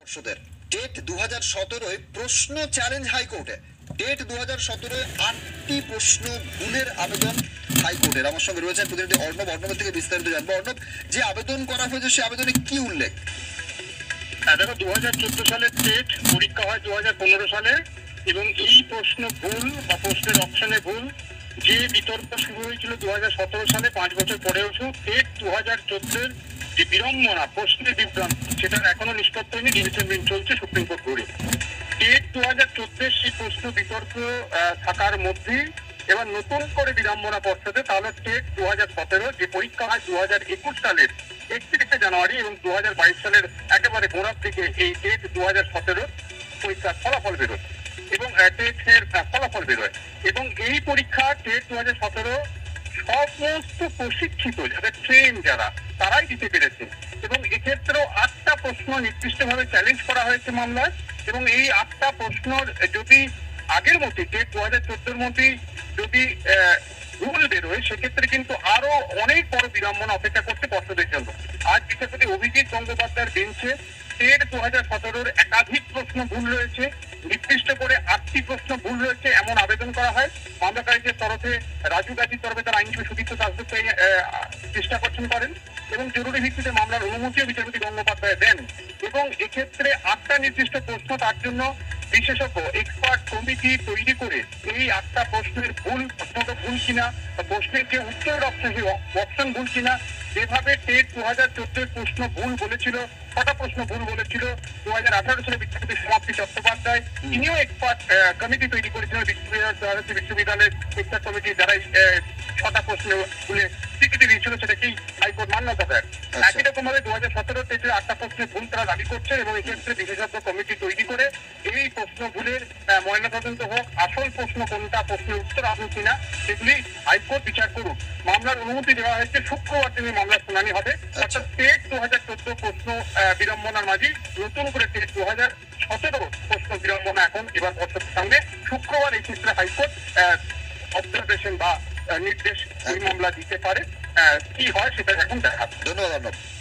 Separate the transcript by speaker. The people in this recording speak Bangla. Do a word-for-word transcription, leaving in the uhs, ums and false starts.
Speaker 1: পর্ষদের টেট দু হাজার সতেরোয় প্রশ্ন চ্যালেঞ্জ হাইকোর্টে। টেট দু হাজার সতেরোয় আটটি প্রশ্ন ভুলের আবেদন হাইকোর্টের। আমার সঙ্গে রয়েছেন প্রতিনিধি অর্ণব। অর্ণবের থেকে বিস্তারিত জানবো। অর্ণব, যে আবেদন করা হয়েছে সে আবেদনে কি উল্লেখ?
Speaker 2: দেখো, দু হাজার চোদ্দ সালের টেট পরীক্ষা হয় দু হাজার পনেরো সালে, এবং এই প্রশ্ন ভুল বা প্রশ্নের অপশনে ভুল যে বিতর্ক শুরু হয়েছিল দু হাজার সতেরো সালে, পাঁচ বছর পরেও টেট দু হাজার চোদ্দের যে বিড়ম্বনা প্রশ্নের বিভ্রান্ত, সেটার এখনো নিষ্পত্তি হয়নি। ডিভিশন বেঞ্চ চলছে সুপ্রিম কোর্ট ঘুরে। টেট দু হাজার চোদ্দের সেই প্রশ্ন বিতর্ক থাকার মধ্যেই এবার নতুন করে বিড়ম্বনা পর্ষদে, তাহলে টেট দু হাজার সতেরো যে পরীক্ষা হয় দু হাজার একুশ সালের একত্রিশে জানুয়ারি এবং দু হাজার বাইশ সালের একেবারে গোড়ার দিকে এই টেট দু হাজার সতেরো পরীক্ষার ফলাফল বেরোয় এবং টেটের ফলাফল বেরোয় এবং এই পরীক্ষা টেট দু হাজার সতেরো সমস্ত প্রশিক্ষিত যাদের ট্রেন যারা তারাই দিতে পেরেছে এবং এক্ষেত্রেও আটটা প্রশ্ন নির্দিষ্টভাবে চ্যালেঞ্জ করা হয়েছে মামলায়। এবং এই আটটা প্রশ্ন যদি আগের মতো টেট দু হাজার চোদ্দোর মধ্যেই যদি ভুল বেরোয়, সেক্ষেত্রে কিন্তু আরো অনেক বড় বিড়ম্বনা অপেক্ষা করছে পর্ষদের জন্য। আজ বিচারপতি অভিজিৎ গঙ্গোপাধ্যায়ের বেঞ্চে টেট দু হাজার সতেরোর একাধিক প্রশ্ন ভুল রয়েছে, নির্দিষ্ট করে আটটি প্রশ্ন ভুল রয়েছে এমন আবেদন করা হয়। মামলাকারীদের তরফে রাজু গাজীর তরফে তার আইনজীবী সুদীপ্ত দাসগুপ্ত চেষ্টা করছেন করেন এবং জরুরি ভিত্তিতে মামলার অনুমতিও বিচারপতি গঙ্গোপাধ্যায় দেন এবং এক্ষেত্রে আটটা নির্দিষ্ট প্রশ্ন তার জন্য বিশেষজ্ঞ এক্সপার্ট কমিটি তৈরি করে এই আটটা প্রশ্নের ভুল প্রশ্নটা ভুল কিনা, প্রশ্নের যে উত্তরের অপশন সেই অপশন ভুল কিনা, যেভাবে টেট দু হাজার চোদ্দের প্রশ্ন ভুল বলেছিল, ছটা প্রশ্ন ভুল বলেছিল দু হাজার আঠারো সালে বিচারপতি সমাপ্তি চট্টোপাধ্যায়, তিনিও এক্সপার্ট কমিটি তৈরি করেছিলেন বিশ্ববিদ্যালয় বিশ্ববিদ্যালয়ের এক্সপার্ট কমিটি যারা ছটা প্রশ্ন ভুলে স্বীকৃতি দিয়েছিল, সেটাকেই হাইকোর্ট মান্যতা দেয়। একই রকম ভাবে দু হাজার সতেরো টেটের আটটা প্রশ্নের ভুল তারা দাবি করছে এবং এক্ষেত্রে বিশেষজ্ঞ কমিটি তৈরি করে এই প্রশ্ন ভুলের ময়নাতদন্ত হোক, আসল প্রশ্ন কোনটা, প্রশ্নের উত্তর আসল কিনা, সেগুলি হাইকোর্ট বিচার করুক। মামলার অনুমতি দেওয়া হয়েছে, শুক্রবার দিনে মামলার শুনানি হবে। অর্থাৎ টেট দু হাজার চোদ্দ প্রশ্ন বিড়ম্বনার মাঝে নতুন করে টেট দু হাজার সতেরো প্রশ্ন বিড়ম্বনা এখন এবার পর্ষদের সামনে। শুক্রবার এই ক্ষেত্রে হাইকোর্ট অবজারভেশন বা নির্দেশ এই মামলা দিতে পারে। কি হয় সেটা এখন দেখা।
Speaker 1: ধন্যবাদ অর্ণব।